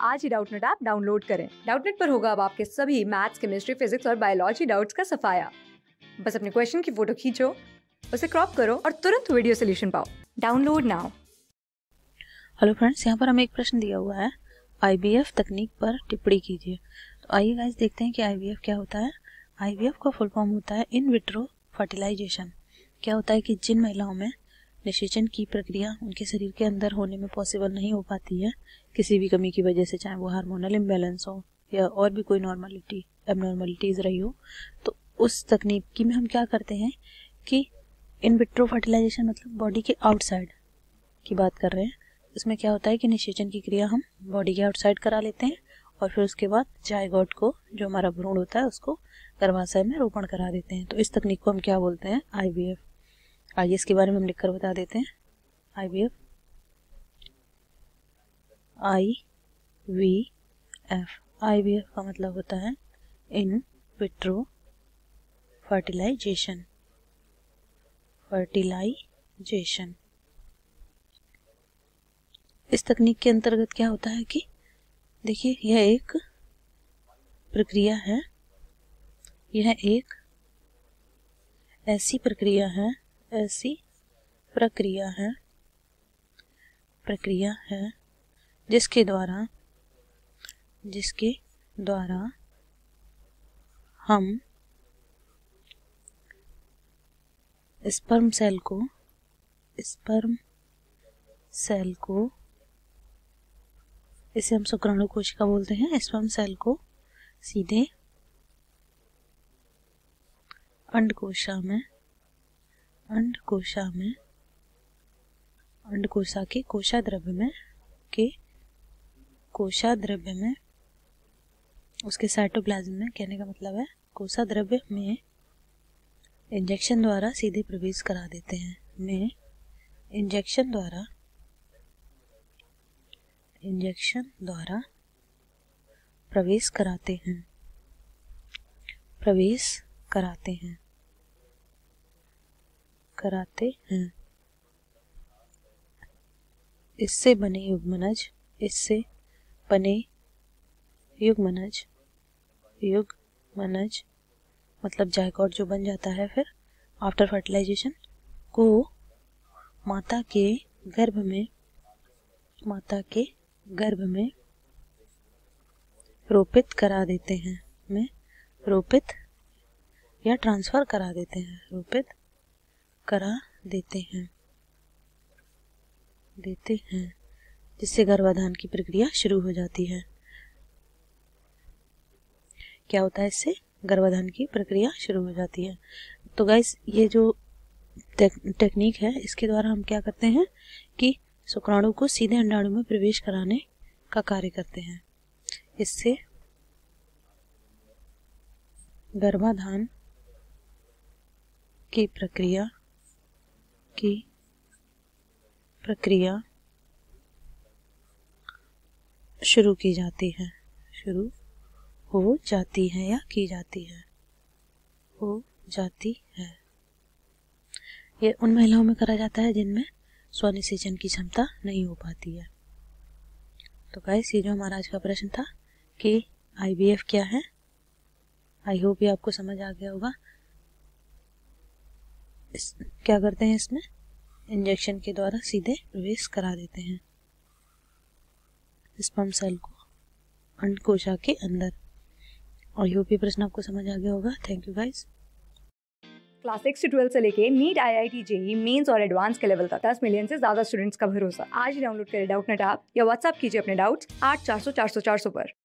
आज ही Doubtnet app download करें। डाउटनेट पर होगा अब आपके सभी मैथ्स, केमिस्ट्री, फिजिक्स और बायोलॉजी डाउट्स का सफाया। बस अपने क्वेश्चन की फोटो खींचो, उसे क्रॉप करो और तुरंत वीडियो सोल्यूशन पाओ। Download now. हेलो फ्रेंड्स, यहाँ पर हमें एक प्रश्न दिया हुआ है, आईवीएफ तकनीक पर टिप्पणी कीजिए। तो आइए गाइस देखते हैं कि आईवीएफ क्या होता है। आईवीएफ का फुल फॉर्म होता है इन विट्रो फर्टिलाइजेशन। क्या होता है कि जिन महिलाओं में निषेचन की प्रक्रिया उनके शरीर के अंदर होने में पॉसिबल नहीं हो पाती है किसी भी कमी की वजह से, चाहे वो हार्मोनल इम्बैलेंस हो या और भी कोई नॉर्मलिटी एबनॉर्मलिटीज रही हो, तो उस तकनीकी में हम क्या करते हैं कि इन विट्रो फर्टिलाइजेशन मतलब बॉडी के आउटसाइड की बात कर रहे हैं। इसमें क्या होता है कि निषेचन की क्रिया हम बॉडी के आउटसाइड करा लेते हैं और फिर उसके बाद जायगोट को, जो हमारा भ्रूण होता है, उसको गर्भाशय में रोपण करा देते हैं। तो इस तकनीक को हम क्या बोलते हैं? आईवीएफ। आइए इसके बारे में हम लिखकर बता देते हैं। आईवीएफ, आईवीएफ का मतलब होता है इन विट्रो फर्टिलाइजेशन। इस तकनीक के अंतर्गत क्या होता है कि देखिए, यह एक प्रक्रिया है, यह एक ऐसी प्रक्रिया है जिसके द्वारा हम स्पर्म सेल को इसे हम शुक्राणु कोशिका बोलते हैं। स्पर्म सेल को सीधे अंडकोशा के कोशाद्रव्य में उसके साइटोप्लाज्म में, कहने का मतलब है कोशाद्रव्य में इंजेक्शन द्वारा सीधे प्रवेश करा देते हैं। इंजेक्शन द्वारा प्रवेश कराते हैं। इससे बने युग्मनज मतलब जायगोट जो बन जाता है फिर आफ्टर फर्टिलाइजेशन, को माता के गर्भ में रोपित करा देते हैं। रोपित या ट्रांसफर करा देते हैं। जिससे गर्भाधान की प्रक्रिया शुरू हो जाती है। क्या होता है? इससे गर्भाधान की प्रक्रिया शुरू हो जाती है। तो गाइस, ये जो टेक्निक है, इसके द्वारा हम क्या करते हैं कि शुक्राणु को सीधे अंडाणु में प्रवेश कराने का कार्य करते हैं। इससे गर्भाधान की प्रक्रिया शुरू हो जाती है। ये उन महिलाओं में करा जाता है जिनमें स्वनिषेचन की क्षमता नहीं हो पाती है। तो गाइस, ये जो हमारा आज का प्रश्न था कि आईवीएफ क्या है, आई होप ये आपको समझ आ गया होगा। क्या करते हैं? इसमें इंजेक्शन के द्वारा सीधे प्रवेश करा देते हैं स्पर्म सेल को अंडकोशा के अंदर। और ये भी प्रश्न आपको समझ आ गया होगा। Thank you guys. क्लास 6 से 12 से लेके नीट, IIT, JEE मेंस और एडवांस के लेवल तक 10 मिलियन से ज्यादा स्टूडेंट्स का भरोसा। आज ही डाउनलोड करें डाउटनेट ऐप या व्हाट्सएप कीजिए अपने डाउट्स 8400 400 400 पर।